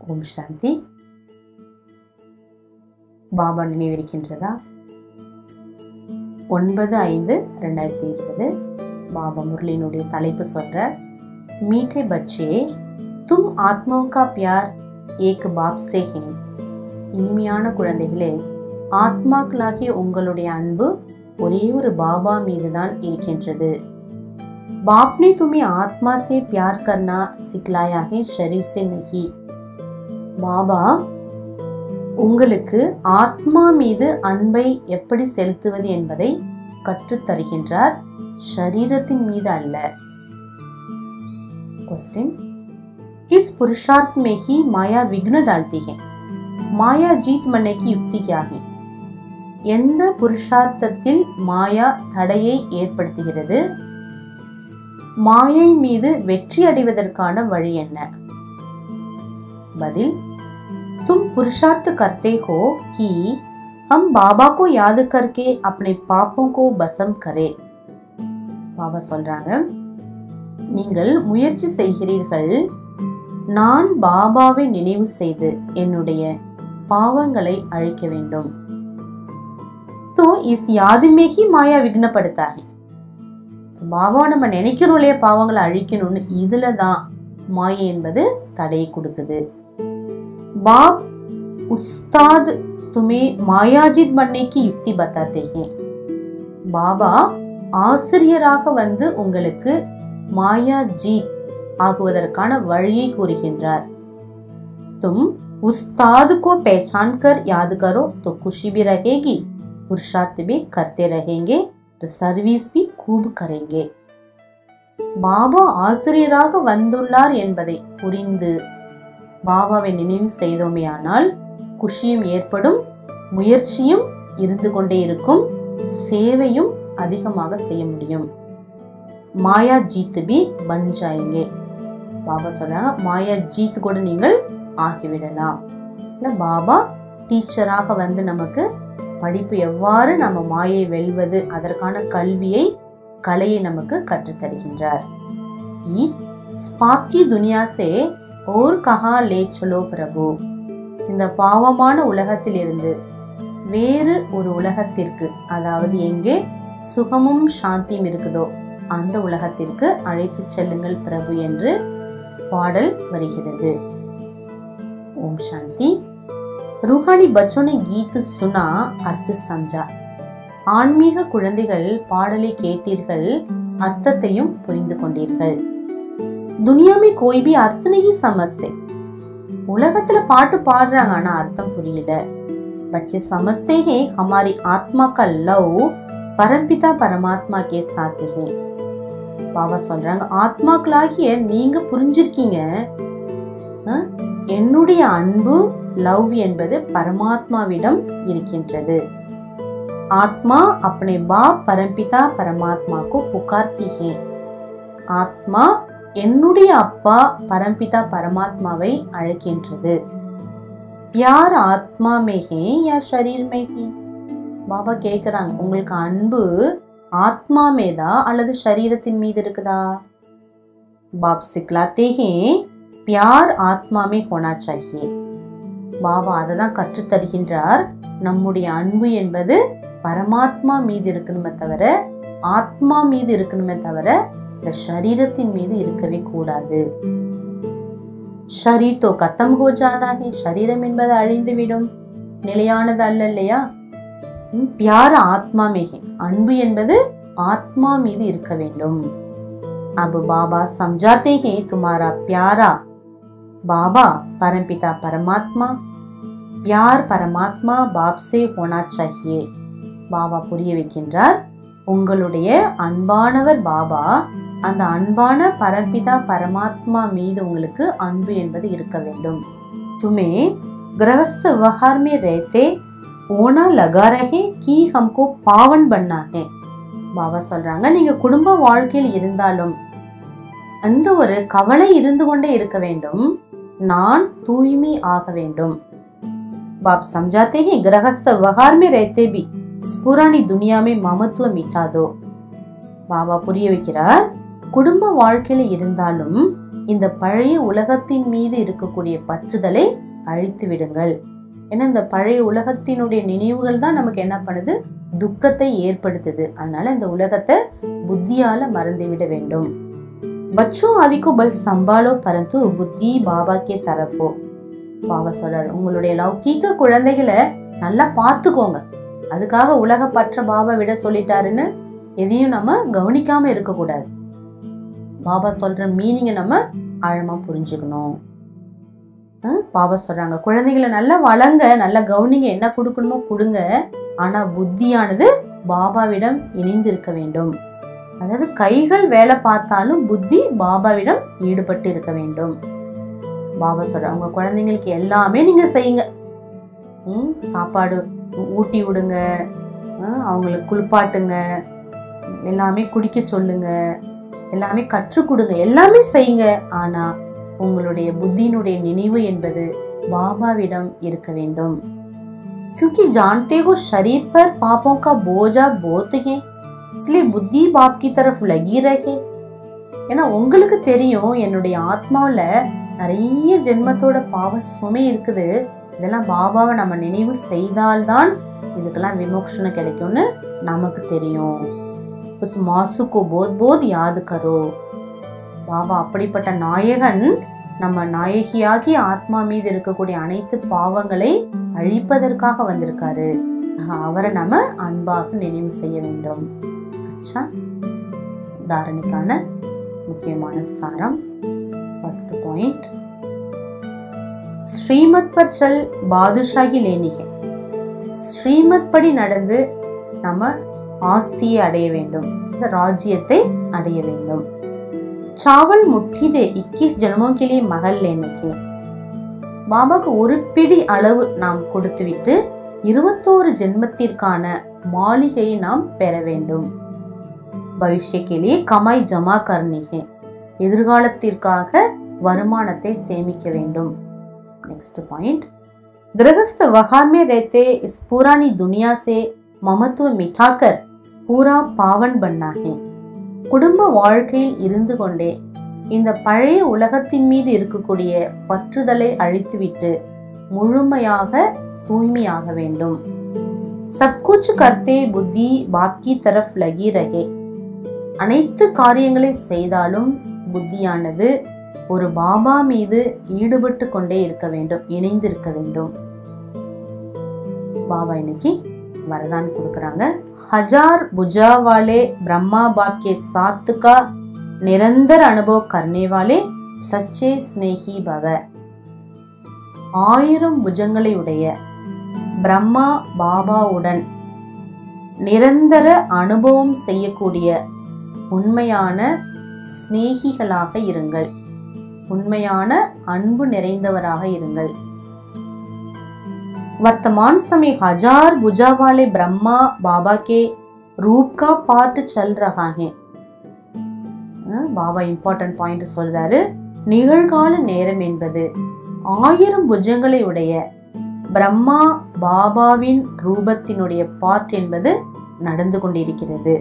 ஓம் சாந்தி. பாபா நினைவிருக்கின்றதா? 9/5/2020 பாபா முரளியினுடைய தலைப்பு சொல்ற, மீठे बच्चे तुम आत्माओं का प्यार एक बाप से है. இனிமையான குழந்தைகளே, ஆத்மாக்களாகிய உங்களுடைய அன்பு ஒரே ஒரு பாபா மீதுதான் இருக்கின்றது. बाप ने तुम्हें आत्मा से प्यार करना सिखलाया है, शरीर से नहीं. பாபா உங்களுக்கு ஆத்மா மீது அன்பை எப்படி செலுத்துவது என்பதை கற்றுத் தருகின்றார், शरीरத்தின் மீது அல்ல. क्वेश्चन, किस पुरुषार्थ में ही माया विघ्न डालती है? माया जीत बनने की युक्ति क्या है? எந்த புருஷார்த்தத்தில் மாயா தடையை ஏற்படுத்துகிறது? மாயை மீது வெற்றி அடைவதற்கான வழி என்ன? பதில், तुम पुरुषार्थ करते हो कि हम बाबा को याद करके अपने पापों को भस्म करें. பாபா சொல்றாங்க, நீங்கள் முயற்சி செய்கிறீர்கள், நான் பாபாவை நினைவு செய்து என்னுடைய பாவங்களை அழிக்க வேண்டும். तो इस याद में ही माया विघ्न पड़ता है. பாபா நம்ம நினைக்கிறோம் இல்லையா பாவங்களை அழிக்கணும்னு, இதுலதான் மாயை என்பது தடையை கொடுக்குது. बाप उस्ताद तुम्हें मायाजीत बनने की युक्ति बताते हैं. பாபா ஆசிரியராக வந்து உங்களுக்கு மாயாஜீத் ஆகுவதற்கான வழியை கூறுகின்றார். तुम उस्ताद को पहचान कर याद करो तो खुशी भी रहेगी, पुरुषार्थ भी करते रहेंगे, सर्विस भी खूब करेंगे. பாபா ஆசிரியராக வந்துள்ளார் என்பதை புரிந்து பாபாவை நினைவு செய்தோமேயானால் குஷியும் ஏற்படும், முயற்சியும் இருந்து கொண்டே இருக்கும், சேவையும் அதிகமாக செய்ய முடியும். மாயா ஜீத் பி பன் ஜாயேங்கே. பாபா சொல்றாங்க, மாயா ஜீத் கூட நீங்கள் ஆகிவிடலாம். இல்ல, பாபா டீச்சராக வந்து நமக்கு படிப்பு எவ்வாறு நம்ம மாயை வெல்வது அதற்கான கல்வியை கலையை நமக்கு கற்றுத் தருகின்றார். ஸ்பாக்கி துனியா சே और कहा ले चलो प्रभु. இந்த பாவமான உலகத்தில் இருந்து வேறு ஒரு உலகத்திற்கு, அதாவது எங்கே சுகமும் சாந்தியும் இருக்குதோ அந்த உலகத்திற்கு அழைத்து செல்லுங்கள் பிரபு என்று பாடல் வருகிறது. ஓம் சாந்தி. रूहानी बच्चों ने गीत सुना, अर्थ समझा. ஆன்மீக குழந்தைகள் பாடலை கேட்டீர்கள், அர்த்தத்தையும் புரிந்து கொண்டீர்கள். दुनिया में कोई भी अर्थ नहीं समझते. உலகத்துல பாட்டு பாடுறாங்க, ஆனா அர்த்தம் புரியல. बच्चे समझते हैं हमारी आत्मा का लव परमपिता परमात्मा के साथ है. பாபா சொல்றாங்க, ஆத்மாக்களாகிய நீங்க புரிஞ்சிருக்கீங்க, என்னுடைய அன்பு லவ் என்பது பரமாத்மாவிடம் இருக்கின்றது. ஆத்மா अपने बाप परमपिता परमात्मा को पुकारती है. ஆத்மா என்னுடைய அப்பா பரம்பிதா பரமாத்மாவை அழைக்கின்றது. प्यार आत्मा में है या शरीर में है? பாபா கேக்குறாங்க, உங்களுக்கு அன்பு ஆத்மா மீதா அல்லது சரீரத்தின் மீது இருக்குதா? बाप सिखलाते हैं प्यार आत्मा में होना चाहिए. பாபா அதை தான் கற்றுத் தருகின்றார், நம்முடைய அன்பு என்பது பரமாத்மா மீது இருக்கணுமே தவிர ஆத்மா மீது இருக்கணுமே தவிர இந்த சரீரத்தின் மீது இருக்கவே கூடாது. शरीर तो खत्म हो जाना है. शरीरम என்பது அழிந்துவிடும், நிலையானது அல்ல இல்லையா? प्यार आत्मा में है. அன்பு என்பது ஆத்மா மீது இருக்க வேண்டும். अब बाबा समझाते हैं तुम्हारा प्यारा बाबा परमपिता परमात्मा, प्यार परमात्मा बाप से होना चाहिए. பாபா புரிய வைக்கின்றார், உங்களுடைய அன்பானவர் பாபா, அந்த அன்பான பரம்பிதா பரமாத்மா மீது உங்களுக்கு அன்பு என்பது இருக்க வேண்டும். துமே गृहस्थ व्यवहार में रहते होना लगा रहे कि हमको पावन बनना है. பாபா சொல்றாங்க, நீங்க குடும்ப வாழ்க்கையில் இருந்தாலும் அந்த ஒரு கவலை இருந்து கொண்டே இருக்க வேண்டும், நான் தூய்மை ஆக வேண்டும். बाप समझाते हैं गृहस्थ व्यवहार में रहते भी इस पुरानी दुनिया में ममत्व मिटा दो. பாபா புரிய வைக்கிறார், குடும்ப வாழ்க்கையில இருந்தாலும் இந்த பழைய உலகத்தின் மீது இருக்கக்கூடிய பற்றுதலை அழித்து விடுங்கள். ஏன்னா இந்த பழைய உலகத்தினுடைய நினைவுகள் தான் நமக்கு என்ன பண்ணுது, துக்கத்தை ஏற்படுத்துது. அதனால இந்த உலகத்தை புத்தியால மறந்துவிட வேண்டும். बच्चों आदि को बल संभालो परंतु बुद्धि बाबा के तरफ हो. பாபா சொல்றாரு, உங்களுடைய லௌகீக குழந்தைகளை நல்லா பார்த்துக்கோங்க. அதுக்காக உலக பற்ற பாபா விட சொல்லிட்டாருன்னு எதையும் நம்ம கவனிக்காம இருக்க கூடாது. பாபா சொல்ற மீனிங்கை நம்ம ஆழமா புரிஞ்சுக்கணும். பாபா சொல்றாங்க, குழந்தைகளை நல்லா வளங்க, நல்லா கவனிங்க, என்ன கொடுக்கணுமோ கொடுங்க. ஆனா புத்தியானது பாபாவிடம் இணைந்து இருக்க வேண்டும். அதாவது கைகள் வேலை பார்த்தாலும் புத்தி பாபாவிடம் ஈடுபட்டு இருக்க வேண்டும். பாபா சொல்ற, உங்க குழந்தைங்களுக்கு எல்லாமே நீங்க செய்யுங்க. சாப்பாடு ஊட்டி விடுங்க, அவங்களுக்கு குளிப்பாட்டுங்க, எல்லாமே குடிக்க சொல்லுங்க, எல்லாமே கற்றுக் கொடுங்க, எல்லாமே செய்யுங்க. ஆனா உங்களுடைய புத்தியினுடைய நினைவு என்பது பாபாவிடம் இருக்க வேண்டும். क्योंकि जानते हो शरीर पर पापों का बोझा बहुत है, इसलिए बुद्धि बाप की तरफ लगी रहे. ஏன்னா உங்களுக்கு தெரியும், என்னுடைய ஆத்மாவில் நிறைய ஜென்மத்தோட பாவ சுமை இருக்குது. இதெல்லாம் பாபாவை நம்ம நினைவு செய்தால்தான் இதுக்கெல்லாம் விமோக்ஷனம் கிடைக்கும்னு நமக்கு தெரியும். உஸ் மாசுக்கு போத் போத் யாது கரோ. பாபா அப்படிப்பட்ட நாயகன் நம்ம நாயகியாகி ஆத்மா மீது இருக்கக்கூடிய அனைத்து பாவங்களை அழிப்பதற்காக வந்திருக்காரு. அவரை நம்ம அன்பாக நினைவு செய்ய வேண்டும். அச்சா, தாரணிக்கான முக்கியமான சாரம். फर्स्ट पॉइंट, श्रीमत पर चल बादशाही लेनी है. श्रीमत படி நடந்து நம்ம ஆஸ்தியை அடைய வேண்டும், இந்த ராஜ்யத்தை அடைய வேண்டும். चावल मुट्ठी दे 21 जन्मों के लिए महल लेने है. பாபாக்கு ஒரு பிடி அளவு நாம் கொடுத்துவிட்டு 21 ஜென்மத்திற்கான மாளிகையை நாம் பெற வேண்டும். भविष्य के लिए कमाई जमा करनी है. எதிர்காலத்திற்காக வருமானத்தை சேமிக்க வேண்டும். नेक्स्ट पॉइंट, गृहस्थ वहार में रहते इस पुरानी दुनिया से ममत्व मिटाकर पूरा पावन बनना है. குடும்ப வாழ்க்கையில் இருந்து கொண்டே இந்த பழைய உலகத்தின் மீது இருக்கக்கூடிய பற்றுதலை அழித்துவிட்டு முழுமையாக தூய்மையாக வேண்டும். सब कुछ करते बुद्धि बाप की तरफ लगी रहे. அனைத்து காரியங்களை செய்தாலும் புத்தியானது ஒரு பாபா மீது ஈடுபட்டு கொண்டே இருக்க வேண்டும், இணைந்து இருக்க வேண்டும். பாபா இன்னைக்கு वरदान கொடுக்கறாங்க. हजार भुजा वाले ब्रह्मा बाप के साथ का निरंतर अनुभव करने वाले सच्चे स्नेही भव. 1000 புஜங்களை உடைய பிரம்மா பாபாவுடன் நிரந்தர அனுபவம் செய்யக்கூடிய உண்மையான ஸ்நேகிகளாக இருங்கள், உண்மையான அன்பு நிறைந்தவராக இருங்கள். वर्तमान समय 1000 भुजा वाले ब्रह्मा बाबा के रूप का पाठ चल रहा है. பாபா இம்பார்ட்டன்ட் பாயிண்ட் சொல்றாரு. நிகழ்கால நேரம் என்பது 1000 புஜங்களை உடைய பிரம்மா பாபாவின் ரூபத்தினுடைய பாட் என்பது நடந்து கொண்டிருக்கிறது.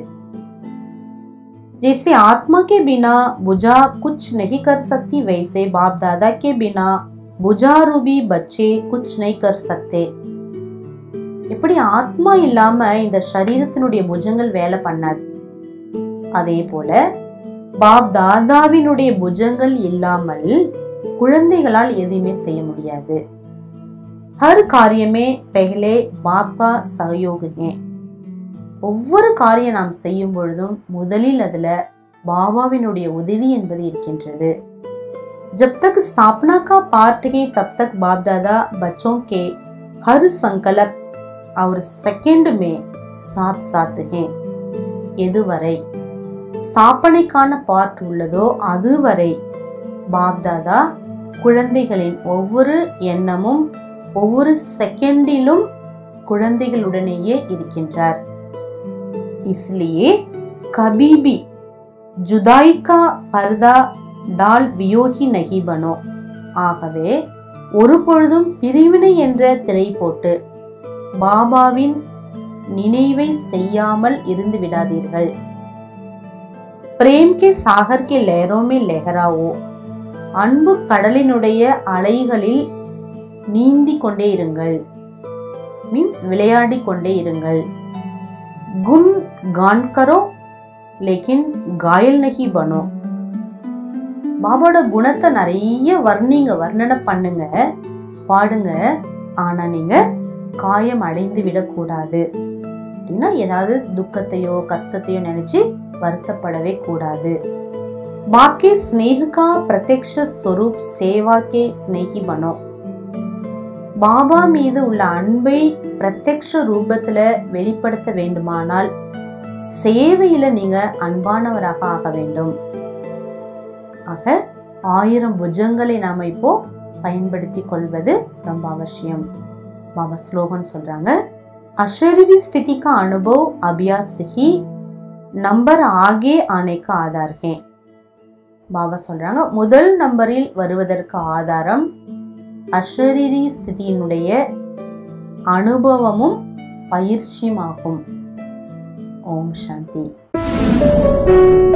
जैसे आत्मा के बिना बुझा कुछ नहीं कर सकती, वैसे बाप दादा के बिना புஜாரூபி பச்சே குச் நை கர் சக்தே. எப்படி ஆத்மா இல்லாம இந்த சரீரத்தினுடைய புஜங்கள் வேலை பண்ணாது, அதே போல பாப் தாதாவினுடைய புஜங்கள் இல்லாமல் குழந்தைகளால் எதுவுமே செய்ய முடியாது. ஹர் காரியமே பெஹலே பாப்பா சகயோகே. ஒவ்வொரு காரியம் நாம் செய்யும் பொழுதும் முதலில் அதுல பாபாவினுடைய உதவி என்பது இருக்கின்றது. जब तक स्थापना का पार्ट है तब तक बाप दादा बच्चों के हर संकल्प और सेकंड में साथ साथ हैं. எதுவரை ஸ்தாபனைக்கான பார்ட் உள்ளதோ அதுவரை பாப் தாதா குழந்தைகளின் ஒவ்வொரு எண்ணமும் ஒவ்வொரு செகண்டிலும் குழந்தைகளுடனேயே இருக்கின்றார். इसलिए कभी भी जुदाई का पर्दा டால் வியோகி நகி பனோ. ஆகவே ஒரு பொழுதும் பிரிவினை என்ற திரை போட்டு பாபாவின் நினைவை செய்யாமல் இருந்து விடாதீர்கள். பிரேம் கே சாகர் கே லஹரோं में लहराओ. அன்பு கடலினுடைய அலைகளில் நீந்தி கொண்டே இருங்கள், மீன்ஸ் விளையாடி கொண்டே இருங்கள். குன் கான் கரோ லேக்கின் காயல் நஹி பனோ. பாபாவோட குணத்தை நிறைய வர்ணனை பண்ணுங்க, பாடுங்க. ஆனா நீங்க காயம் அடைந்து விடக்கூடாது. அப்படின்னா ஏதாவது துக்கத்தையோ கஷ்டத்தையோ நினைச்சு வருத்தப்படவே கூடாது. பாக்கி ஸ்னேகா பிரத்யக்ஷ ஸ்வரூப் சேவா கே ஸ்னேகி பனோ. பாபா மீது உள்ள அன்பை பிரத்யக்ஷ ரூபத்துல வெளிப்படுத்த வேண்டுமானால் சேவையில நீங்க அன்பானவராக ஆக வேண்டும். ஆக 1000 புஜங்களை நாம இப்போ பயன்படுத்தி கொள்வது ரொம்ப அவசியம். பாபா ஸ்லோகன் சொல்றாங்க, अशरीरी स्थिति का अनुभव अभ्यास ही नंबर आगे आने का आधार है. பாபா சொல்றாங்க, முதல் நம்பரில் வருவதற்கு ஆதாரம் அஷரீரி ஸ்திதியினுடைய அனுபவமும் பயிற்சியுமாகும். ஓம் சாந்தி.